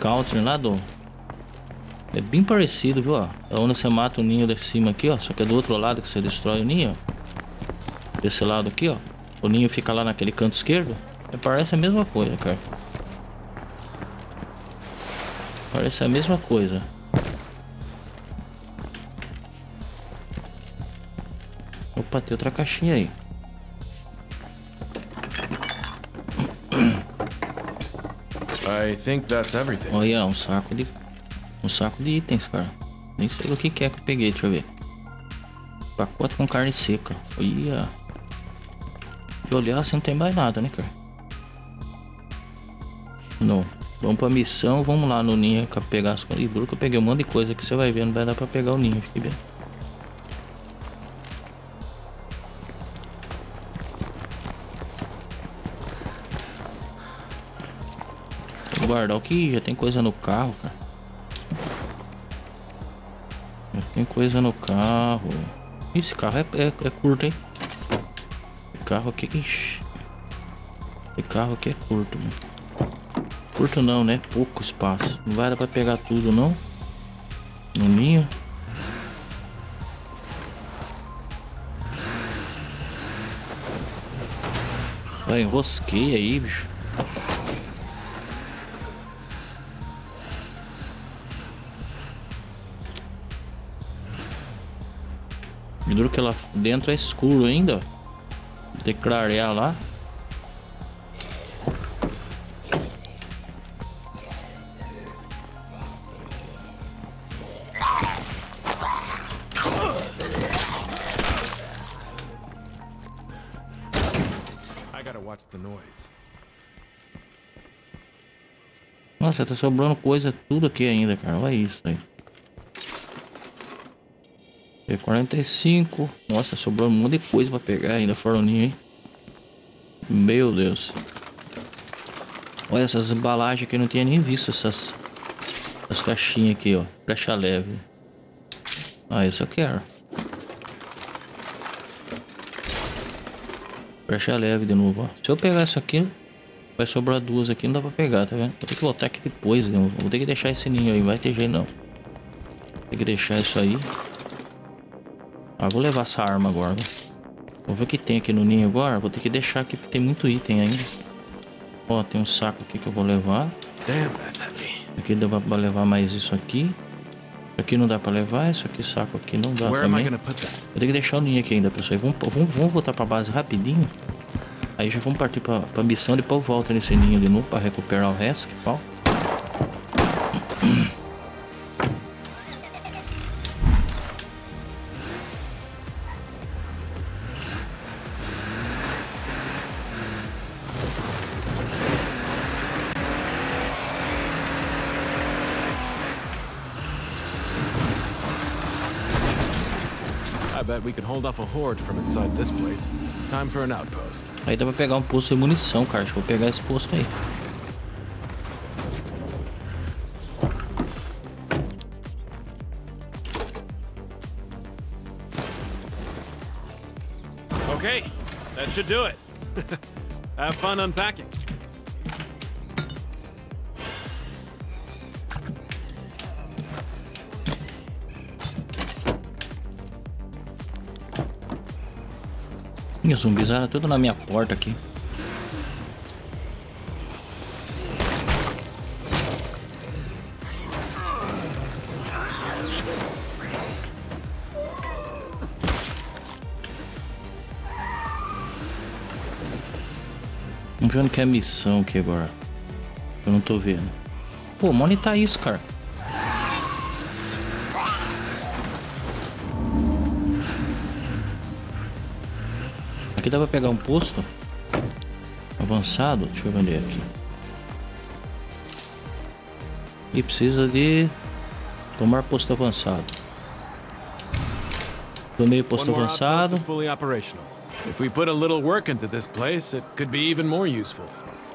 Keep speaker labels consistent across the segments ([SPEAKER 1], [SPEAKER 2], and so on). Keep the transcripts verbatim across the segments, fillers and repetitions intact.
[SPEAKER 1] Country lá do... É bem parecido, viu, ó. É onde você mata o ninho de cima aqui, ó. Só que é do outro lado que você destrói o ninho, ó. Desse lado aqui, ó. O ninho fica lá naquele canto esquerdo. É, parece a mesma coisa, cara. Parece a mesma coisa. Opa, tem outra caixinha aí.
[SPEAKER 2] I think that's everything.
[SPEAKER 1] Olha, um saco de... Um saco de itens, cara. Nem sei o que que é que eu peguei, deixa eu ver. Pacote com carne seca. Olha. Se olhar assim não tem mais nada, né, cara? Não. Vamos pra missão, vamos lá no ninho pegar as coisas. Duro que eu peguei um monte de coisa que você vai ver, não vai dar pra pegar o ninho, fique bem. Vou guardar o que já tem coisa no carro, cara. Já tem coisa no carro. Esse carro é, é, é curto, hein? Esse carro aqui, ixi. Esse carro aqui é curto, mano. Curto não, né? Pouco espaço. Não vai dar pra pegar tudo, não. No ninho. Vai, enrosquei aí, bicho. Me duro que lá dentro é escuro ainda. Tem que clarear lá.
[SPEAKER 2] I gotta watch the noise.
[SPEAKER 1] Nossa, tá sobrando coisa tudo aqui ainda, cara. Olha isso aí. P quarenta e cinco. Nossa, sobrou um monte de coisa pra pegar ainda fora o ninho, hein? Meu Deus. Olha essas embalagens que eu não tinha nem visto. Essas, essas caixinhas aqui, ó. Flecha leve. Ah, isso eu quero. Flecha leve de novo, ó. Se eu pegar isso aqui, vai sobrar duas aqui. Não dá pra pegar, tá vendo? Vou ter que voltar aqui depois. Né? Vou ter que deixar esse ninho aí. Vai ter jeito não. Tem que deixar isso aí. Ah, vou levar essa arma agora. Vou ver o que tem aqui no ninho agora. Vou ter que deixar aqui porque tem muito item ainda. Ó, tem um saco aqui que eu vou levar. Aqui dá pra levar mais isso aqui. Isso aqui não dá pra levar. Isso aqui, saco aqui não dá também. Vou ter que deixar o ninho aqui ainda, pessoal. Vamos, vamos, vamos voltar pra base rapidinho. Aí já vamos partir pra, pra missão. Depois eu volto nesse ninho de novo pra recuperar o resto. Que pau.
[SPEAKER 2] I bet we could hold off a horde from inside this place. Time for an outpost.
[SPEAKER 1] Aí dá pra pegar um posto de munição, cara. Acho que vou pegar esse posto aí.
[SPEAKER 2] Okay, that should do it. Have fun unpacking.
[SPEAKER 1] Minha zumbizada tudo na minha porta aqui. Vamos ver onde que é a missão aqui agora. Eu não tô vendo. Pô, onde tá isso, cara? Aqui dá pra pegar um posto avançado. Deixa eu ver aqui. E precisa de tomar posto avançado. Tomei posto avançado.
[SPEAKER 2] If we put a little work into this place, it could be even more useful.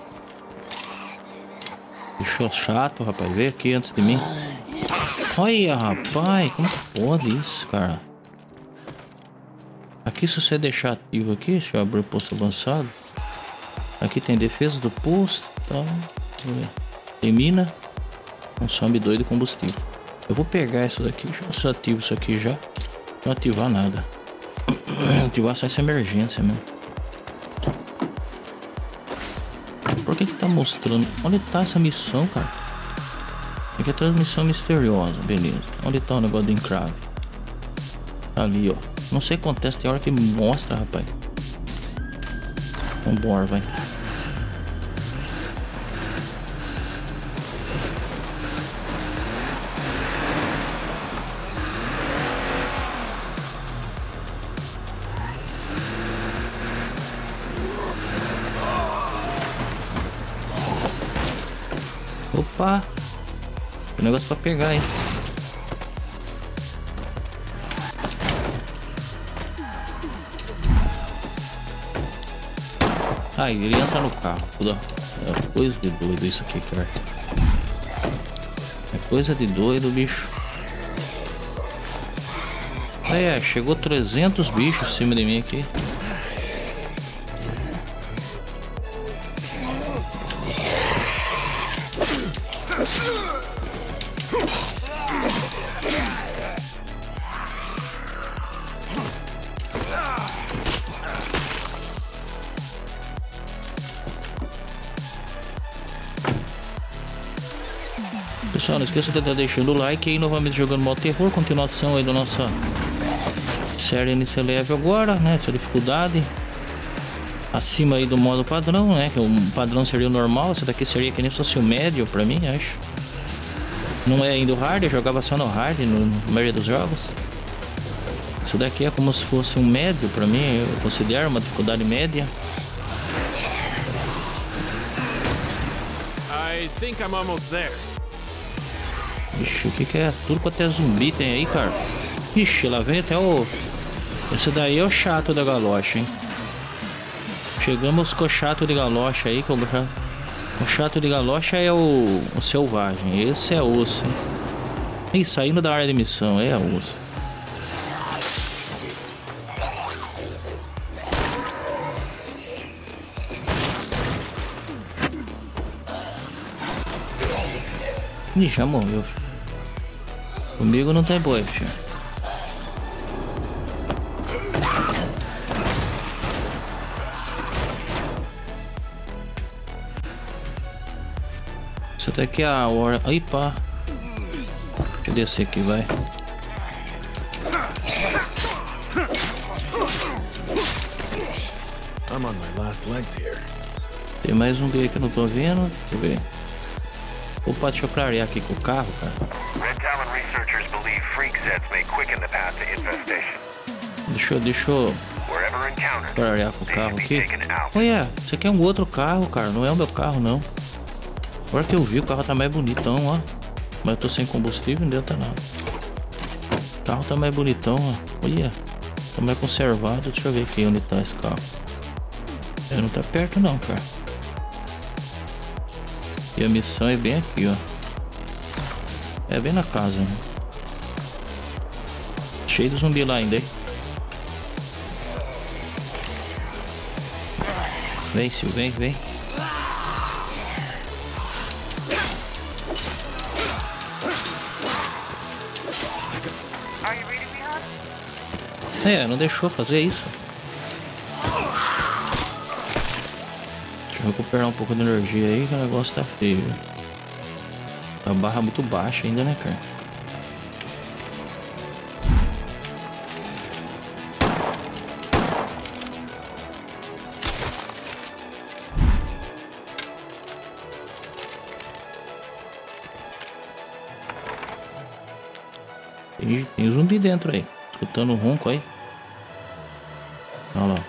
[SPEAKER 1] Bicho chato, rapaz. Veio aqui antes de mim. Olha, rapaz. Como que pode isso, cara? Aqui, se você deixar ativo aqui, deixa eu abrir o posto avançado. Aqui tem defesa do posto. Tá. Tem mina. Consome doido combustível. Eu vou pegar isso daqui, deixa eu ativo isso aqui já. Não ativar nada. Ativar só essa emergência mesmo. Por que que tá mostrando? Onde tá essa missão, cara? Aqui é transmissão misteriosa, beleza. Onde tá o negócio do encrave? Ali, ó. Não sei o que acontece, tem hora que mostra, rapaz. Vambora, vai. Opa! Tem negócio pra pegar, hein? Ah, ele entra no carro. É coisa de doido isso aqui, cara. É coisa de doido, bicho. É, chegou trezentos bichos em cima de mim aqui. Pessoal, não esqueça de estar deixando o like aí, novamente jogando modo terror, continuação aí da nossa série N C Level agora, né, essa dificuldade acima aí do modo padrão, né, que o padrão seria o normal, essa daqui seria que nem se fosse o médio pra mim, acho. Não é ainda o hard, eu jogava só no hard, no, na maioria dos jogos. Isso daqui é como se fosse um médio pra mim, eu considero uma dificuldade média.
[SPEAKER 2] I think I'm almost there.
[SPEAKER 1] Ixi, o que que é? Tudo quanto é zumbi tem aí, cara. Ixi, lá vem até o... Esse daí é o chato da galocha, hein. Chegamos com o chato de galocha aí, que o... o chato de galocha é o... o selvagem. Esse é osso, hein. Ih, saindo da área de missão, é osso. Ih, já morreu. Comigo não tem boi, filho. Isso daqui é a hora. Aí pá. Deixa eu descer aqui, vai.
[SPEAKER 2] I'm on my last legs here.
[SPEAKER 1] Tem mais um B que eu não tô vendo. Deixa eu ver. Opa, deixa eu clarear aqui com o carro, cara.
[SPEAKER 3] Red Talon researchers believe freak sets may quicken the path to infestation.
[SPEAKER 1] Deixa eu, deixa eu
[SPEAKER 3] Wherever encountered,
[SPEAKER 1] clarear com o
[SPEAKER 3] they
[SPEAKER 1] carro
[SPEAKER 3] should be
[SPEAKER 1] aqui.
[SPEAKER 3] taken out.
[SPEAKER 1] Olha, isso aqui é um outro carro, cara. Não é o meu carro, não. Agora que eu vi, o carro tá mais bonitão, ó. Mas eu tô sem combustível, não adianta nada. O carro tá mais bonitão, ó. Olha, tá mais conservado. Deixa eu ver aqui onde tá esse carro. Ele não tá perto não, cara. E a missão é bem aqui, ó. É bem na casa, né? Cheio de zumbi lá ainda, hein? Vem, Sil, vem, vem. É, não deixou fazer isso. Deixa eu recuperar um pouco de energia aí, que o negócio tá feio. A barra muito baixa ainda, né, cara? Tem, tem zumbi dentro aí. Escutando o ronco aí. Olha lá.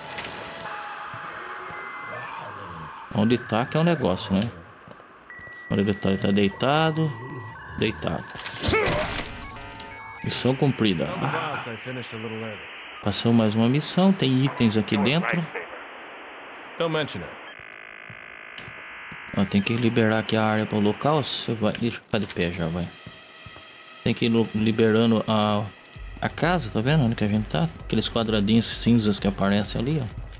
[SPEAKER 1] Onde tá que é o negócio, né? Onde ele tá, ele tá deitado. Deitado. Missão cumprida. Ah,
[SPEAKER 2] Boss, I finished a little early.
[SPEAKER 1] passou mais uma missão. Tem itens aqui dentro.
[SPEAKER 2] Don't mention it.
[SPEAKER 1] Ó, tem que liberar aqui a área para o local. Você vai, deixa eu ficar de pé já, vai. Tem que ir no- liberando a, a casa, tá vendo onde que a gente tá? Aqueles quadradinhos cinzas que aparecem ali, ó.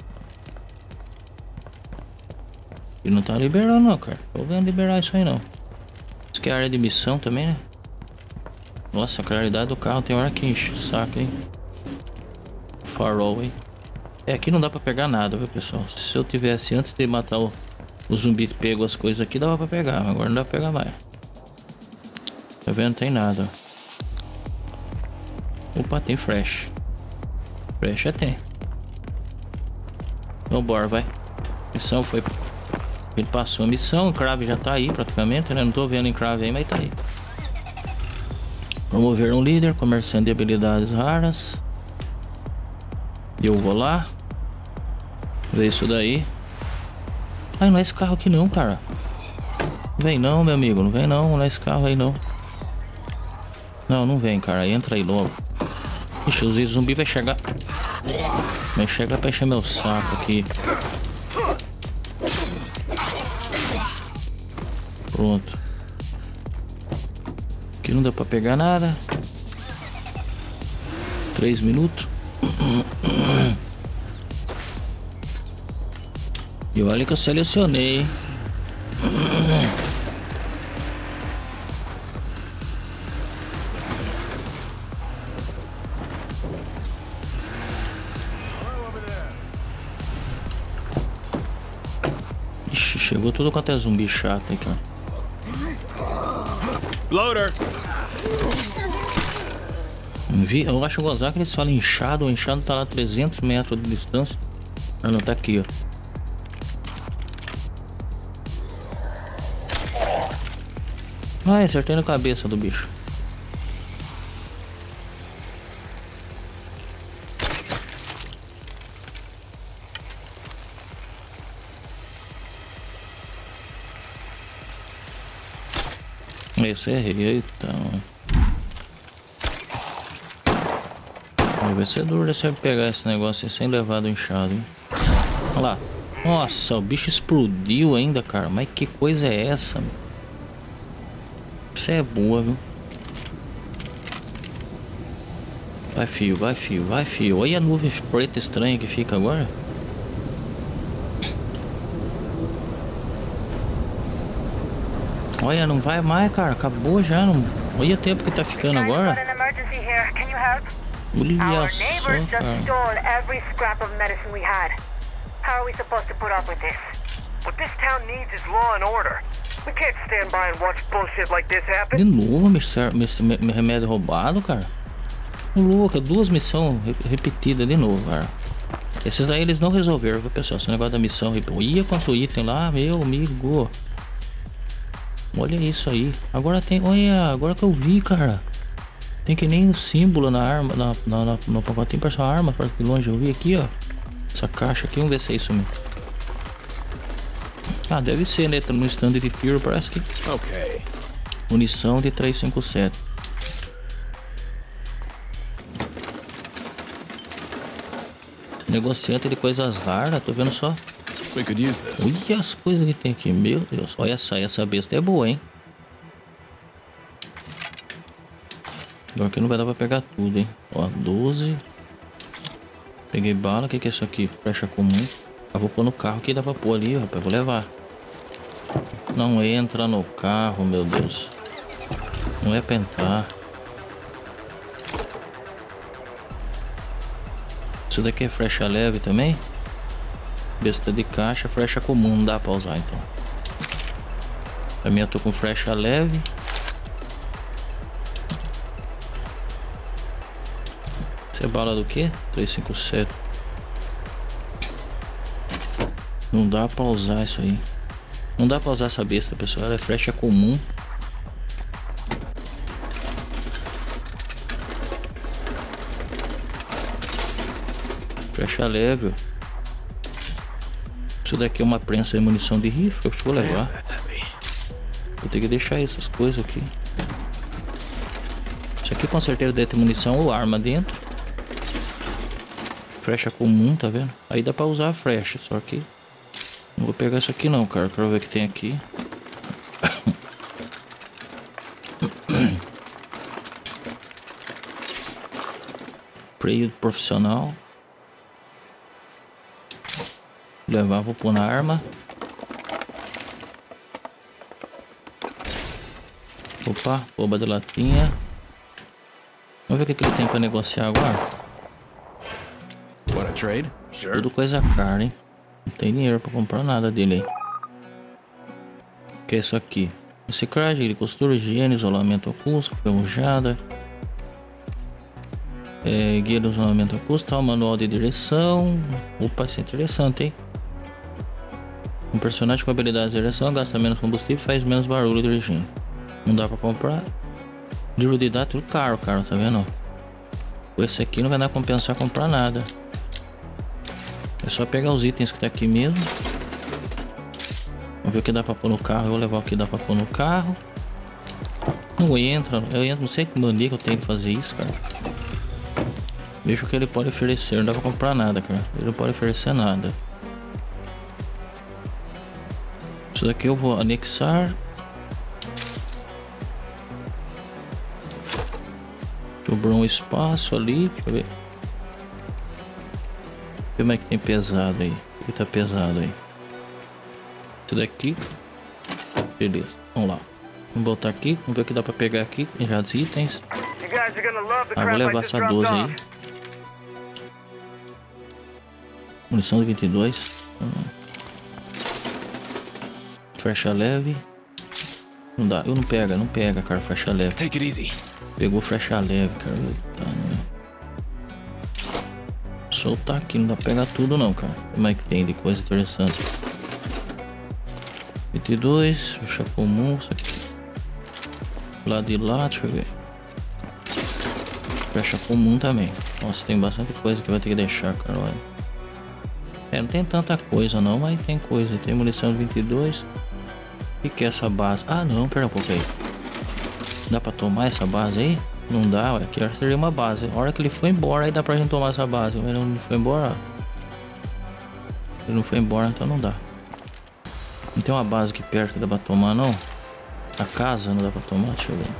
[SPEAKER 1] E não tá liberando não, cara. Tô vendo liberar isso aí não. aqui é a área de missão também, né? Nossa, a claridade do carro tem hora que enche o saco, hein? Farol, hein? É, aqui não dá pra pegar nada, viu, pessoal? Se eu tivesse, antes de matar o, o zumbi pego as coisas aqui, dava pra pegar. Agora não dá pra pegar mais. Tá vendo? Não tem nada. Opa, tem flash. Flash já tem. Vambora, vai. Missão foi... Ele passou a missão, o Crave já tá aí praticamente, né? Não tô vendo em Crave aí, mas tá aí. Promover um líder, comerciante de habilidades raras. E eu vou lá. Ver isso daí. Ai, não é esse carro aqui não, cara. Não vem não, meu amigo. Não vem não, não é esse carro aí não. Não, não vem, cara. Entra aí logo. Ixi, o zumbi vai chegar. Vai chegar pra encher meu saco aqui. Pronto. Aqui não dá pra pegar nada. Três minutos. E olha que eu selecionei. Ixi, chegou tudo quanto é zumbi chato aí, cara.
[SPEAKER 2] Loader!
[SPEAKER 1] Eu acho gozar que eles falam inchado. O inchado tá lá a trezentos metros de distância. Ah, não, tá aqui, ó. Ai, acertei na cabeça do bicho. Esse errei, então. Vai ser duro se eu pegar esse negócio sem levar do inchado, hein? Olha lá. Nossa, o bicho explodiu ainda, cara. Mas que coisa é essa? Isso é boa, viu? Vai, fio, vai, fio, vai, fio. Olha a nuvem preta estranha que fica agora. Olha, não vai mais, cara. Acabou já. Não... Olha o tempo que tá ficando agora. Olha só, cara. De novo, mister, mister, mister, remédio roubado, cara. Louca, duas missões repetidas de novo, cara. Esses daí eles não resolveram, viu, pessoal? Esse negócio da missão. Ia quanto item lá, meu amigo. Olha isso aí. Agora tem. Olha, agora que eu vi, cara. Tem que nem o símbolo na arma. Na, na, na, no pacotinho pra essa arma. Para que longe eu vi aqui, ó. Essa caixa aqui, vamos ver se é isso mesmo. Ah, deve ser, né? No stand de tiro, parece que.
[SPEAKER 2] Ok.
[SPEAKER 1] Munição de trezentos e cinquenta e sete. Negociante de coisas raras, tô vendo só.
[SPEAKER 2] We could use this.
[SPEAKER 1] Olha as coisas que tem aqui, meu Deus. Olha essa, essa besta é boa, hein? Agora que não vai dar pra pegar tudo, hein? Ó, doze. Peguei bala, o que, que é isso aqui? Flecha comum. Eu vou pôr no carro que dá pra pôr ali, rapaz. Vou levar. Não entra no carro, meu Deus. Não é pra entrar. Isso daqui é flecha leve também. Besta de caixa, flecha comum. Não dá pra usar então. Pra mim eu tô com flecha leve. Isso é bala do que? trezentos e cinquenta e sete. Não dá pra usar isso aí. Não dá pra usar essa besta, pessoal. Ela é flecha comum. Flecha leve. Isso daqui é uma prensa de munição de rifle. Eu vou levar. Vou ter que deixar essas coisas aqui. Isso aqui com certeza deve ter munição ou arma dentro. Flecha comum, tá vendo? Aí dá pra usar a flecha, só que não vou pegar isso aqui não, cara. Quero ver o que tem aqui. Freio profissional. Vou levar, vou pôr na arma. Opa, boba de latinha. Vamos ver o que, que ele tem pra negociar agora.
[SPEAKER 2] Want a trade? Sure.
[SPEAKER 1] Tudo coisa cara, hein? Não tem dinheiro pra comprar nada dele aí. O que é isso aqui? Reciclagem de costura, higiene, isolamento acústico, ferrujada. É, guia de isolamento acústico, manual de direção. Opa, isso é interessante, hein? Um personagem com habilidade de direção gasta menos combustível e faz menos barulho dirigindo. Não dá pra comprar. De ruidade tudo caro, cara, tá vendo? Com esse aqui não vai dar pra compensar comprar nada. É só pegar os itens que tá aqui mesmo. Vamos ver o que dá pra pôr no carro. Eu vou levar o que dá pra pôr no carro. Não entra, eu entro, não sei que mania que eu tenho de fazer isso, cara. Veja o que ele pode oferecer. Não dá pra comprar nada, cara. Ele não pode oferecer nada. Isso daqui eu vou anexar. Sobrou um espaço ali. Deixa eu ver. Como é que tem pesado aí? O que tá pesado aí? Isso daqui. Beleza, vamos lá. Vamos voltar aqui. Vamos ver o que dá pra pegar aqui. Tem já os itens. Ah, vou levar essa doze aí. Munição de vinte e dois. Hum. Flecha leve. Não dá, eu não pega, não pega, cara, flecha leve.
[SPEAKER 2] Take it easy.
[SPEAKER 1] Pegou flecha leve, cara. Tá, né? Soltar aqui, não dá pra pegar tudo não, cara. Como é que tem de coisa interessante? vinte e dois, flecha comum, isso aqui. Lá de lá, deixa eu ver. Flecha comum também. Nossa, tem bastante coisa que vai ter que deixar, cara, olha. É, não tem tanta coisa não, mas tem coisa. Tem munição de vinte e dois. O que, que é essa base? Ah não, pera um pouco aí. Dá pra tomar essa base aí? Não dá, ué. Aqui seria uma base. A hora que ele foi embora, aí dá pra gente tomar essa base. Mas ele não foi embora. Ele não foi embora, então não dá. Não tem uma base aqui perto que dá pra tomar, não? A casa não dá pra tomar? Deixa eu ver.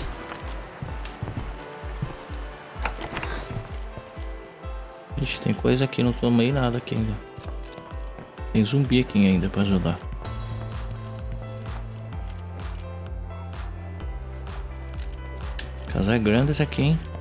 [SPEAKER 1] Ixi, tem coisa aqui, não tomei nada aqui ainda. Tem zumbi aqui ainda pra ajudar. Casa é grande esse aqui, hein?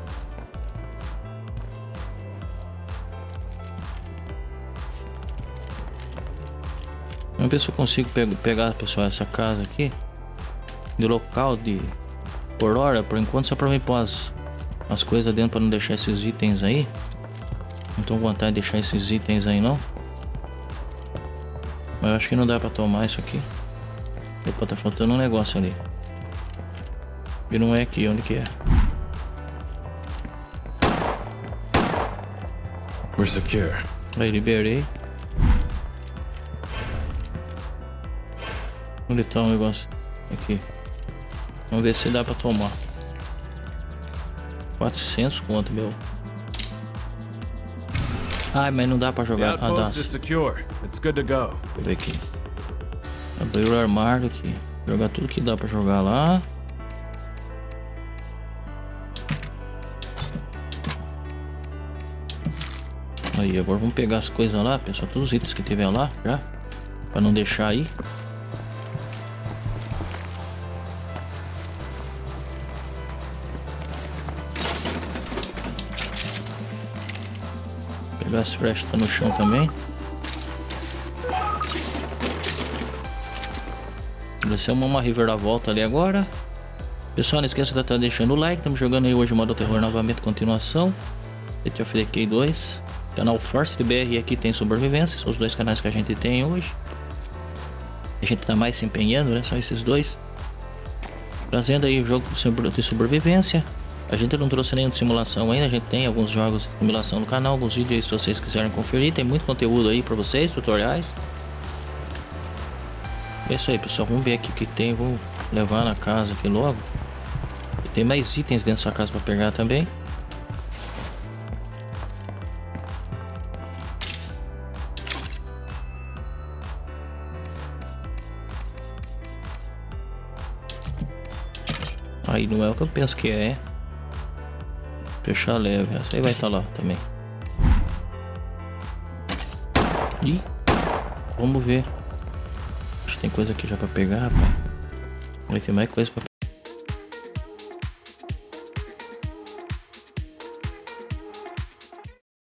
[SPEAKER 1] Vamos ver se eu consigo pe pegar, pessoal, essa casa aqui. De local de... Por hora, por enquanto, só pra mim pôr as, as coisas dentro pra não deixar esses itens aí. Não tô com vontade de deixar esses itens aí, não. Mas eu acho que não dá pra tomar isso aqui. Opa, tá faltando um negócio ali. E não é aqui, onde que é?
[SPEAKER 2] We're secure.
[SPEAKER 1] Aí, liberei. Onde tá o negócio? Aqui. Vamos ver se dá pra tomar. quatrocentos conto, meu. Ai, mas não dá pra jogar. Ah, dá.
[SPEAKER 2] It's secure. It's good to go.
[SPEAKER 1] Deixa eu ver aqui. Abrir o armário aqui. Jogar tudo que dá pra jogar lá. Aí, agora vamos pegar as coisas lá, pessoal. Todos os itens que tiver lá, já. Pra não deixar aí. Pegar as flechas que tá no chão também. Descemos uma reviravolta ali agora. Pessoal, não esqueça de estar deixando o like. Estamos jogando aí hoje modo terror novamente, continuação. State of Decay dois. Canal Force B R e aqui tem sobrevivência. São os dois canais que a gente tem hoje. A gente tá mais se empenhando, né? São esses dois. Trazendo aí o jogo de sobrevivência. A gente não trouxe nenhuma simulação ainda. A gente tem alguns jogos de simulação no canal. Alguns vídeos aí se vocês quiserem conferir. Tem muito conteúdo aí pra vocês, tutoriais. É isso aí, pessoal. Vamos ver aqui o que tem. Vou levar na casa aqui logo. E tem mais itens dentro dessa casa pra pegar também. Aí não é o que eu penso que é. Fechar leve. Essa aí vai estar lá também. E vamos ver. Acho que tem coisa aqui já pra pegar, rapaz. Vai ter mais coisa pra